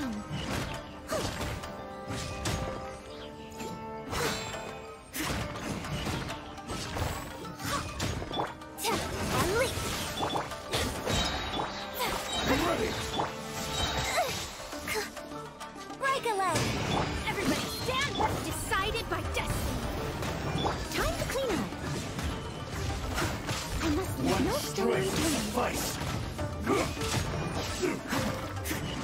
Awesome! Everybody stand! Decided by destiny! Time to clean up! I must let no stone return. Suffice.